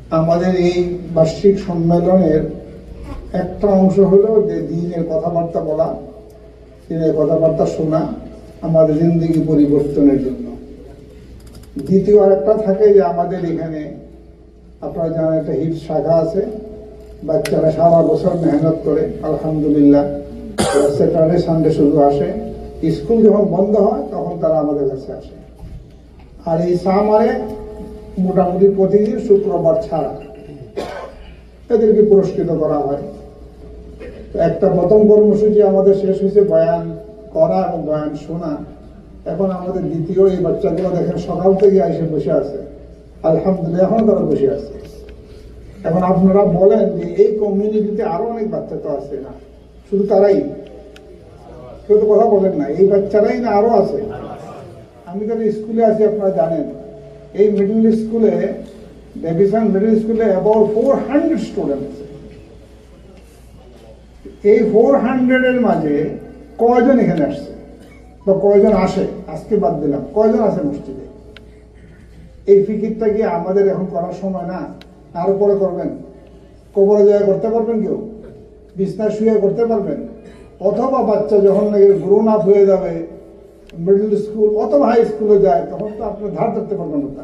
আমাদের এই বার্ষিক সম্মেলনের একটা অংশ হলো যে দিনের কথাবার্তা বলা, দিনের কথাবার্তা শোনা আমাদের জিন্দগি পরিবর্তনের জন্য। দ্বিতীয় আরেকটা থাকে যে আমাদের এখানে আপনারা জানেন একটা হিপস শাখা আছে, বাচ্চারা সারা বছর মেহনত করে, আলহামদুলিল্লাহ। স্যাটারডে সানডে শুধু আসে, স্কুল যখন বন্ধ হয় তখন তারা আমাদের কাছে আসে। আর এই সামারে মোটামুটি প্রতিদিন শুক্রবার ছাড়া এদেরকে পুরস্কৃত করা হয়। একটা প্রথম কর্মসূচি আমাদের শেষ হয়েছে বয়ান করা এবং বয়ান শোনা। এখন আমাদের দ্বিতীয়, এই বাচ্চাগুলো দেখেন সকাল থেকে এসে বসে আছে, আলহামদুলিল্লাহ এখন তারা বসে আছে। এখন আপনারা বলেন যে এই কমিউনিটিতে আরো অনেক বাচ্চা তো আছে, না শুধু তারাই? কেউ তো কথা বলেন না, এই বাচ্চারাই না আরো আছে? আমি তো স্কুলে আছি, আপনারা জানেন এই মিডল স্কুলে, ডেভিসন মিডল স্কুলে অ্যাবাউট 400 স্টুডেন্ট আছে। এই 400 এর মাঝে কয়জন এখানে আসছে বা কয়জন আসে, আজকে বাদ দিলাম, কয়জন আছে মসজিদে? এই ফিকিরটা কি আমাদের এখন করার সময় না? আরো পরে করবেন? কবরে জায়গা করতে পারবেন? কেউ বিছনা শুয়ে করতে পারবেন? অথবা বাচ্চা যখন নাকি গ্রোন আপ হয়ে যাবে, মিডল স্কুল অথবা হাই স্কুলে যায়, তখন তো আপনি ধার ধরতে পারবেন না।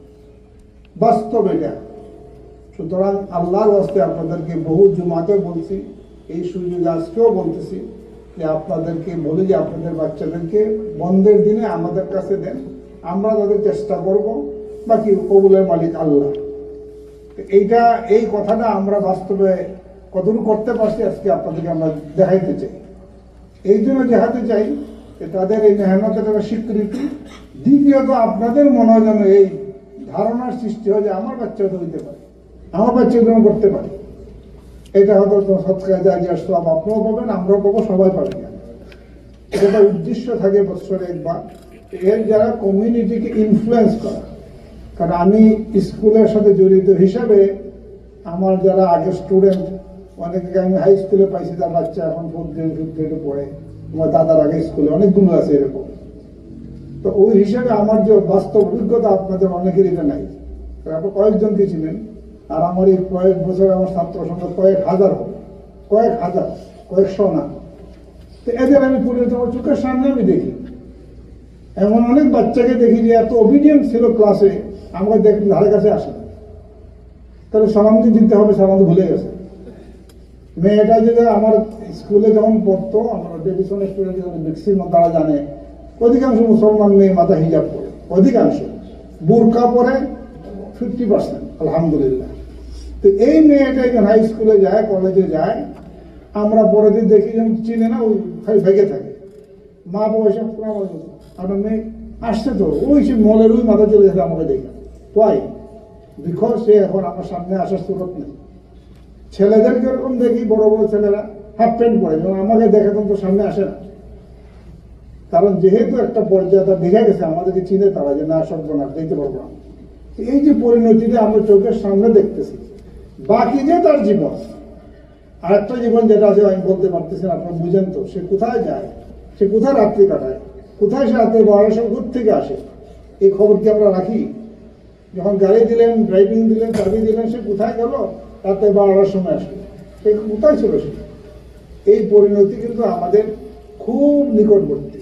বাস্তব এটা। সুতরাং আল্লাহর ওয়াস্তে আপনাদেরকে বহু জুমাতে বলছি, এই সুযোগে আজকেও বলতেছি যে আপনাদেরকে বলি যে আপনাদের বাচ্চাদেরকে বন্ধের দিনে আমাদের কাছে দেন, আমরা তাদের চেষ্টা করব, বাকি কবুলের মালিক আল্লাহ। এইটা, এই কথাটা আমরা বাস্তবে কতটুকু করতে পারছি আজকে আপনাদেরকে আমরা দেখাইতে চাই। এই জন্য দেখাতে চাই যে তাদের এই মেহনতের একটা স্বীকৃতি। দ্বিতীয়ত আপনাদের মনে যেন এই ধারণার সৃষ্টি হয় যে আমার বাচ্চা তো হইতে পারে, আমার বাচ্চা যেন করতে পারে। এটা হয়তো সৎকার জারিয়ার সব আপনিও পাবেন, আমরাও পাবো, সবাই পাবেন। এটা উদ্দেশ্য থাকে বছরে একবার এর যারা কমিউনিটিকে ইনফ্লুয়েন্স করা। কারণ আমি স্কুলের সাথে জড়িত হিসাবে আমার যারা আগে স্টুডেন্ট, অনেকে আমি হাই স্কুলে পাইছি, তার বাচ্চা এখন 4th গ্রেড 5th গ্রেডে পড়ে, আমার দাদার আগে স্কুলে অনেকগুলো আছে এরকম। তো ওই হিসাবে আমার যে বাস্তব অভিজ্ঞতা আপনাদের অনেকের এটা নাই। আপনি কয়েকজনকে ছিলেন, আর আমার এই কয়েক বছর আমার ছাত্র সংখ্যা কয়েক হাজার হবে, কয়েক হাজার, কয়েকশো না। তো এদের আমি পরিণত আমার চোখের সামনে আমি দেখি, এমন অনেক বাচ্চাকে দেখি যে এত অবিডিয়েন্ট ছিল ক্লাসে, আমরা দেখি ধারে কাছে আসে না। তাহলে সালাম দিতে হবে, সালাম ভুলে গেছে। মেয়েটা যদি আমার স্কুলে যখন পড়তো, আমার ডেভিসন স্টুডেন্ট যখন ম্যাক্সিমাম তারা জানে, অধিকাংশ মুসলমান মেয়ে মাথা হিজাব পরে, অধিকাংশ বুরকা পরে 50%, আলহামদুলিল্লাহ। তো এই মেয়েটা যখন হাই স্কুলে যায়, কলেজে যায়, আমরা পরে দিন দেখি যেমন চিনে না, ওই খালি ভেগে থাকে। মা বাবা এসব আপনার মেয়ে আসছে তো, ওই সে মলের ওই মাথা চলে যাচ্ছে আমাকে দেখে। ওয়াই? বিকজ সে এখন আমার সামনে আসার সুরত নেই। ছেলেদেরকে এরকম দেখি, বড় বড় ছেলেরা হাফ প্যান্ট পরে, যেমন আমাকে দেখে তখন তো সামনে আসে না। কারণ যেহেতু একটা পর্যায়ে তার দেখে গেছে, আমাদেরকে চিনে তারা যে না, সব না দেখতে পারবো না। এই যে পরিণতিটা আমরা চোখের সামনে দেখতেছি, বাকি যে তার জীবন, আর একটা জীবন যেটা আছে আমি বলতে পারতেছি না, আপনারা বুঝেন তো, সে কোথায় যায়, সে কোথায় রাত্রি কাটায়, কোথায় সে রাত্রে 12টার সময় ঘুর থেকে আসে, এই খবর কি আমরা রাখি? যখন গাড়ি দিলেন, ড্রাইভিং দিলেন, চাবি দিলেন, সে কোথায় গেল? রাত্রে 12টার সময় আসবে, সে কোথায় ছিল সে? এই পরিণতি কিন্তু আমাদের খুব নিকটবর্তী।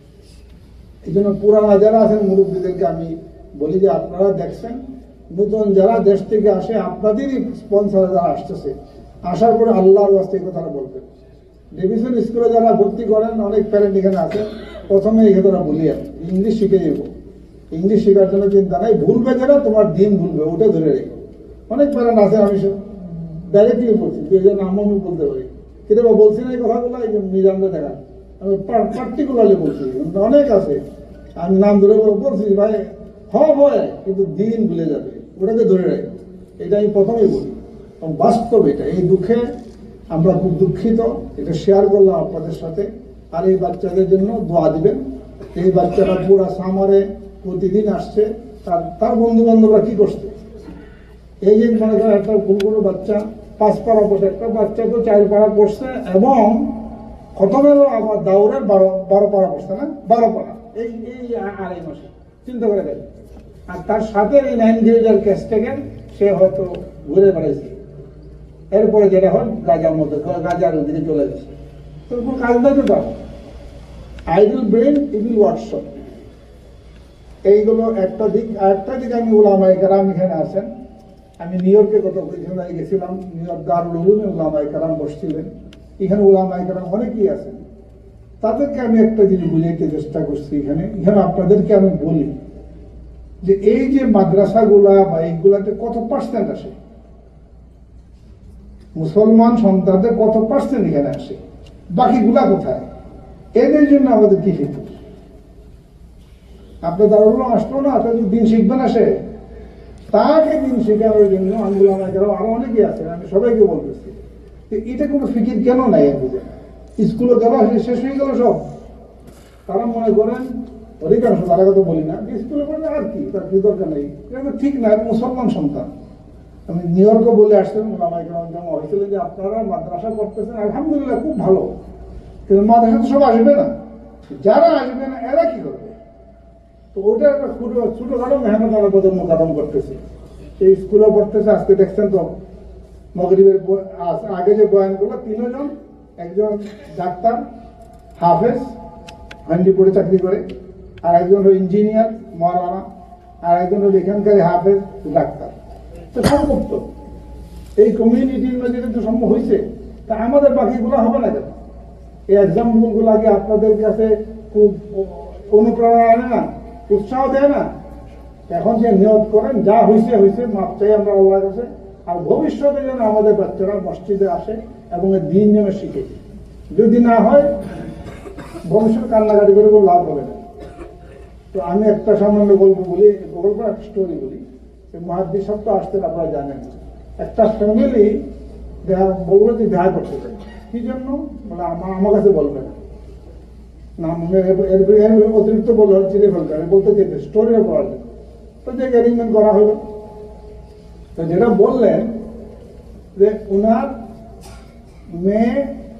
এই জন্য পুরানা যারা আছেন, মুরব্বীদেরকে আমি বলি যে আপনারা দেখছেন, নতুন যারা দেশ থেকে আসে, আপনাদেরই স্পন্সর যারা আসতেছে, আসার পরে আল্লাহর ওয়াস্তে কথাটা বলবেন। ডেভিসন স্কুলে যারা ভর্তি করেন, অনেক প্যারেন্ট এখানে আছে, প্রথমে এই কথাটা বলি, ইংলিশ শিখে যাবো, ইংলিশ শেখার জন্য চিন্তা নাই, ভুলবে যারা তোমার দিন ভুলবে, ওটা ধরে রেখো। অনেক প্যারেন্ট আছে, আমি ডাইরেক্টলি বলছি, এই জন্য আমি বলতে পারি, কিন্তু বলছি না এই কথাগুলো, এই যে মিজানটা দেখা, আমি পার্টিকুলারলি বলছি, অনেক আছে, আমি নাম ধরে বলছি ভাই হয়, কিন্তু দিন ভুলে যাবে, ওটাকে ধরে রাখো। এটা আমি প্রথমেই বলি, বাস্তব এটা। এই দুঃখে আমরা খুব দুঃখিত, এটা শেয়ার করলাম আপনাদের সাথে। আর এই বাচ্চাদের জন্য দোয়া দিবেন। এই বাচ্চারা পুরা সামারে প্রতিদিন আসছে, তার বন্ধু বান্ধবরা কি করছে, এই যে মনে করেন একটা কোনো বাচ্চা 5 পারা পড়ছে, একটা বাচ্চা তো 4 পারা পড়ছে, এবং খতমেরও আমার দাউরের 12 পারা পড়ছে না, 12 পারা এই আড়াই মাসে, চিন্তা করে দেয়। আর তার সাথে এই 9 গ্রেডের ক্যাশ থেকে সে হয়তো ঘুরে বেড়াইছে, এরপরে যেটা হয় গাজার মধ্যে গাজার দিকে চলে গেছে, তো কোনো কাজ নাই তো তার। আইডল ব্রেন ইভিল ওয়ার্কশপ, এইগুলো একটা দিক। আর একটা দিক, আমি উলামায়ে কেরাম এখানে আছেন, আমি নিউ ইয়র্কে গত কিছুদিন আগে গেছিলাম, নিউ ইয়র্ক দারুল উলুমে উলামায়ে কেরাম বসছিলেন, এখানে উলামায়ে কেরাম অনেকেই আছেন। তাদেরকে আমি একটা জিনিস বুঝাইতে চেষ্টা করছি এখানে আপনাদেরকে আমি বলি যে এই যে মাদ্রাসাগুলা বা এইগুলাতে কত পার্সেন্ট আসে, মুসলমান সন্তানদের কত পার্সেন্ট এখানে আসে, বাকিগুলা কোথায়? এদের জন্য আমাদের কি ফিকির? আপনার দারুল উলুম আসলো না, তাহলে দিন শিখবেন আসে, তাকে দিন শেখানোর জন্য আরো অনেকে আছে, আমি সবাইকে বলতেছি এটা কোনো ফিকির কেন নাই? বুঝে স্কুলে গেল, শেষ হয়ে গেল সব। তারা মনে করেন, অধিকাংশ, তারা কথা বলি না, স্কুলে পড়লে আর কি, তার কি দরকার নেই, এটা তো ঠিক না। মুসলমান সন্তান, আমি নিউ ইয়র্কে বলে আসছেন, জমা হয়েছিল যে আপনারা মাদ্রাসা করতেছেন, আলহামদুলিল্লাহ খুব ভালো, কিন্তু মাদ্রাসা তো সব আসবে না, যারা আসবে না এরা কি করবে? তো ওটা একটা ছোটখাটো মেহনত আমরা প্রজন্ম কাদম করতেছি। এই স্কুলে পড়তেছে, আজকে দেখছেন তো মগরিবের আগে যে বয়ানগুলো, তিনজন, একজন ডাক্তার হাফেজ হান্ডিপুরে চাকরি করে, আর একজন হলো ইঞ্জিনিয়ার মৌলানা, আর একজন হলো এখানকার হাফেজ ডাক্তার। তো সম্ভব তো এই কমিউনিটির মধ্যে কিন্তু সম্ভব হয়েছে, তা আমাদের বাকিগুলো হবে না কেন? এই এক্সাম্পলগুলো আগে আপনাদের কাছে খুব অনুপ্রেরণা আনে না, উৎসাহ দেয় না? এখন যে নিয়ত করেন, যা হয়েছে হয়েছে, মাপ চাই আমরা আল্লাহর কাছে, আর ভবিষ্যতে যেন আমাদের বাচ্চারা মসজিদে আসে এবং এই দিন যেন শিখে। যদি না হয় ভবিষ্যতে কান্নাকাটি করে কোনো লাভ হবে না। তো আমি একটা সামান্য গল্প বলি, গল্প একটা স্টোরি বলি। মহাদ্দিস সব তো আসতেন, আপনারা জানেন। একটা ফ্যামিলি বললো যে দেখা করতে চাই, কি জন্য? মানে আমার কাছে বলবে না, অতিরিক্ত বললো চিনে ফেলতে, আমি বলতে চেয়েছি স্টোরিও করার জন্য। তো যে অ্যারেঞ্জমেন্ট করা হলো, তো যেটা বললেন যে উনার মেয়ে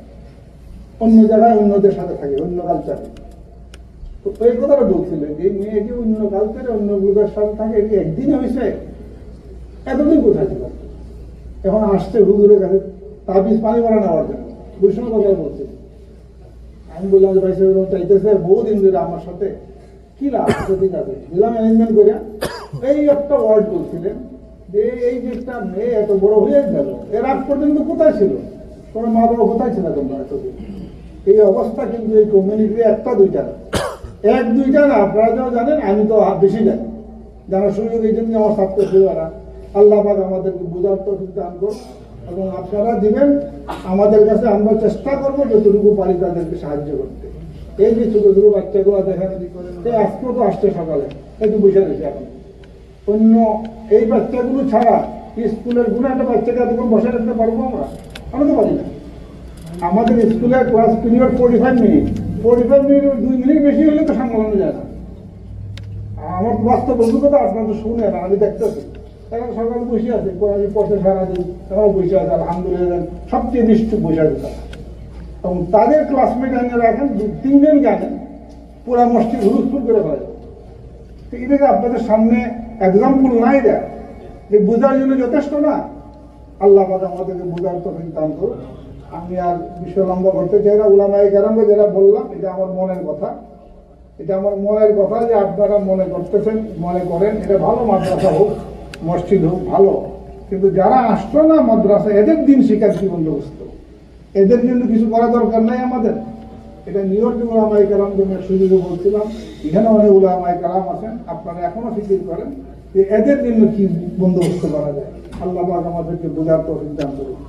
অন্য জায়গায় অন্যদের সাথে থাকে, অন্য কালচারে। তো এই কথাটা বলছিলেন যে মেয়ে যে অন্য কালচারে অন্য গ্রুপের সাথে থাকে, এটি একদিন হয়েছে, এতদিন কোথায় ছিল? এখন আসছে হুজুরের কাছে তাবিজ পানি ভরা নেওয়ার জন্য, বৈষ্ণব কথা বলছে। আমি বললাম যে ভাই সাহেব চাইতেছে বহুদিন ধরে আমার সাথে, কি লাভ? ঠিক আছে দিলাম অ্যারেঞ্জমেন্ট করে। এই একটা ওয়ার্ড বলছিলেন যে এই যে একটা মেয়ে এত বড় হয়ে গেল, এর আগ পর্যন্ত কোথায় ছিল? তোমার মা বাবা কোথায় ছিল তোমরা এতদিন? এই অবস্থা কিন্তু এই কমিউনিটিতে একটা দুইটা না, এক দুইটা না, আপনারা যাও জানেন, আমি তো বেশি জানি। জানার সুযোগ এই জন্য আমার ছাত্র ছেলেরা, আল্লাহ পাক আমাদেরকে বোঝার তো দান করুন, এবং আপনারা দিবেন আমাদের কাছে, আমরা চেষ্টা করবো যতটুকু পারি তাদেরকে সাহায্য করতে। এই যে ছোট ছোট বাচ্চাগুলো দেখেন, আজকেও তো আসছে সকালে, একটু বসে রয়েছে এখন। অন্য এই বাচ্চাগুলো ছাড়া স্কুলের কোনো একটা বাচ্চাকে এতক্ষণ বসে রাখতে পারবো আমরা? আমরা তো পারি না। আমাদের স্কুলের class period 45 minute, 45 minute 2 minute বেশি হলে তো সামলানো যায় না। আমার বাস্তব অভিজ্ঞতা আপনারা তো শুনেন, আমি দেখতেছি। এখন সকালে বসে আছে, পড়তে সারাদিন তারাও বসে আছে, আলহামদুলিল্লাহ সবচেয়ে নিশ্চুপ বসে আছে তারা। এবং তাদের ক্লাসমেট এনে রাখেন 3 জন জানেন, পুরা মসজিদ হুলুস্থুল করে ফেলে। তো এটাকে আপনাদের সামনে এক্সাম্পল নাই দেয় যে বোঝার জন্য যথেষ্ট না। আল্লাহ পাক আমাদেরকে বোঝার তো দান করুন। আমি আর বিষয় লম্বা করতে চাই না। উলামায়ে কেরামকে যেটা বললাম, এটা আমার মনের কথা, এটা আমার মনের কথা যে আপনারা মনে করতেছেন, মনে করেন এটা ভালো, মাদ্রাসা হোক মসজিদ হোক ভালো, কিন্তু যারা আসতো না মাদ্রাসা, এদের দিন শিক্ষার কি বন্দোবস্ত? এদের জন্য কিছু করা দরকার নাই আমাদের? এটা নিউ ইয়র্কে উলামায়ে কেরাম জন্য সুযোগে বলছিলাম, এখানে অনেক উলামায়ে কেরাম আছেন, আপনারা এখনো ফিকির করেন যে এদের জন্য কি বন্দোবস্ত করা যায়। আল্লাহ পাক আমাদেরকে বোঝার তৌফিক দান করুন।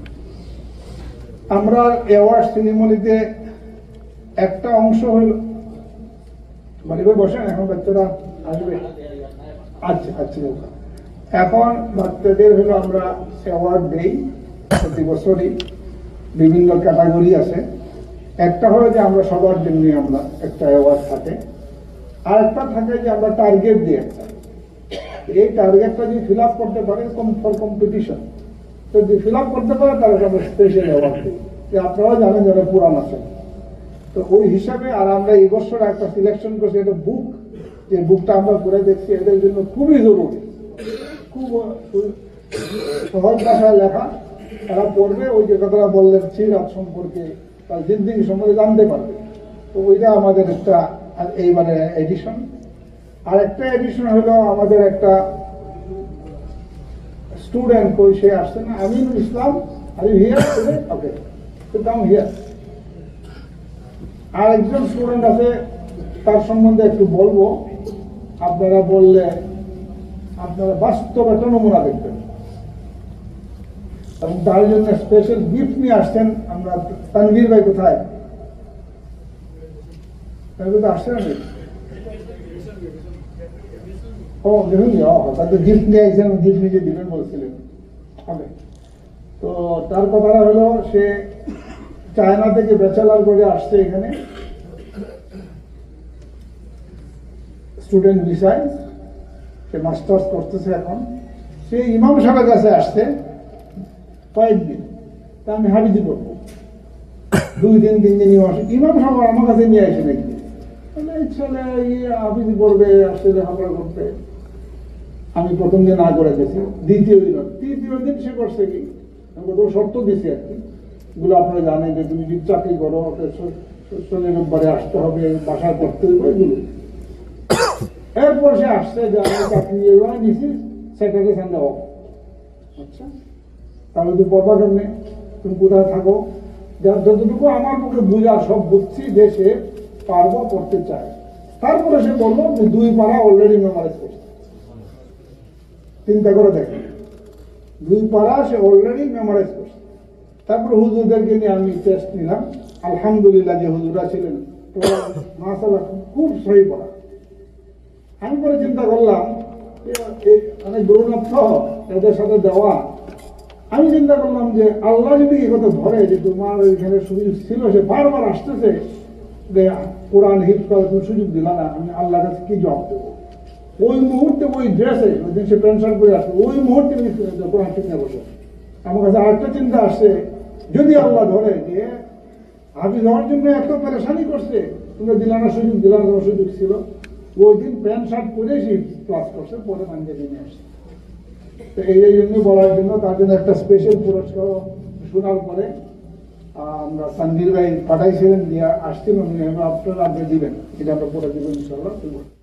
আমরা অ্যাওয়ার্ড সেরিমনিতে একটা অংশ হইল, বাড়িতে বসেন, এখন বাচ্চারা আসবে। আচ্ছা আচ্ছা, এখন বাচ্চাদের হলো আমরা অ্যাওয়ার্ড দেই প্রতি বছরই, বিভিন্ন ক্যাটাগরি আছে। একটা হলো যে আমরা সবার জন্য আমরা একটা অ্যাওয়ার্ড থাকে, আর একটা থাকে যে আমরা টার্গেট দিই একটা। এই টার্গেটটা যদি ফিল আপ করতে পারে ফর কম্পিটিশন, তো যদি ফিল আপ করতে পারে তাহলে আমরা স্পেশাল অ্যাওয়ার্ড দিই, যে আপনারাও জানেন যারা পুরান আছেন। তো ওই হিসাবে আর আমরা এই বছর একটা সিলেকশন করছি, একটা বুক, যে বুকটা আমরা করে দেখছি এদের জন্য খুবই জরুরি, খুব খুব সহজ ভাষায় লেখা, তারা পড়বে, ওই যে কথাটা বললেন সিরাত সম্পর্কে, তার জিন্দিগি সম্পর্কে জানতে পারবে। তো ওইটা আমাদের একটা এইবারে এডিশন। আর একটা এডিশন হলো আমাদের একটা স্টুডেন্ট, কই সে আসছে না, আমিনুল ইসলাম। আর হিয়ার ওকে, তো কাম হিয়ার। আর একজন স্টুডেন্ট আছে, তার সম্বন্ধে একটু বলবো। আপনারা বললে আপনারা বাস্তব একটা নমুনা দেখবেন, এবং তার জন্য স্পেশাল গিফট নিয়ে আসছেন। আমরা তানভীর ভাই কোথায়? আসছে না? ও দেখুন, তাদের গিফট নিয়ে আসছেন, গিফট নিজে দিবেন বলছিলেন। ওকে, তো তার কথাটা হলো, সে চায়না থেকে ব্যাচেলার করে আসছে এখানে স্টুডেন্ট ভিসায়, সে মাস্টার্স করতেছে এখন। সে ইমাম সাহেবের কাছে আসছে কয়েকদিন, তা আমি হাবিজি করবো 2 দিন 3 দিন। ইমাম সাহেব আমার কাছে নিয়ে আসে নাকি, ছেলে হাবিজি করবে, আসছে লেখাপড়া করতে। আমি প্রথম দিন না করে গেছি, তৃতীয় দিন সে করছে কি, শর্ত দিছি আর কি, এগুলো আপনারা জানেন যে তুমি যদি চাকরি করো, রোববারে আসতে হবে, বাসায় করতে হবে, এগুলো। এরপর সে আসছে যে আমি চাকরি নিছি স্যাটারডে সানডে অফ। আচ্ছা, তাহলে তুমি পড়বা কেমনে, তুমি কোথায় থাকো? যতটুকু আমার পক্ষে বুঝা, সব বুঝছি যে সে পারবো, করতে চায়। তারপরে সে বললো যে 2 পারা অলরেডি মেমোরাইজ করছে। চিন্তা করে দেখেন, 2 পারা সে অলরেডি মেমোরাইজ করছে। তারপরে হুজুরদেরকে নিয়ে আমি টেস্ট নিলাম। আলহামদুলিল্লাহ, যে হুজুরা ছিলেন মাশাআল্লাহ খুব সহি পড়া। আমি পরে চিন্তা করলাম, অনেক গ্রহণার্থ এদের সাথে দেওয়া। আমি চিন্তা করলাম যে আল্লাহ যদি এই কথা ধরে যে তোমার ওইখানে সুযোগ ছিল, সে বারবার আসতেছে যে কোরআন হিফজ করার তুমি সুযোগ দিলা না, আমি আল্লাহর কাছে কি জবাব দেবো? ওই মুহূর্তে ওই ড্রেসে, ওই দিন সে প্যান্ট শার্ট করে আসবে, ওই মুহূর্তে কোরআন ঠিক নিয়ে বসে। আমার কাছে আরেকটা চিন্তা আসছে, যদি আল্লাহ ধরে যে হাফিজ হওয়ার জন্য এত পেরেশানি করছে, তুমি দিলানা সুযোগ, দিলানা সুযোগ ছিল, ওই দিন প্যান্ট শার্ট পরে সে ক্লাস করছে, পরে পাঞ্জাবি নিয়ে আসছে। তো এই জন্য বলার জন্য, তার জন্য একটা স্পেশাল পুরস্কার শোনার পরে আমরা তানভীর ভাই পাঠাইছিলেন, দিয়ে আসছিলেন, আপনারা দিবেন, এটা আমরা পরে দিবেন ইনশাআল্লাহ।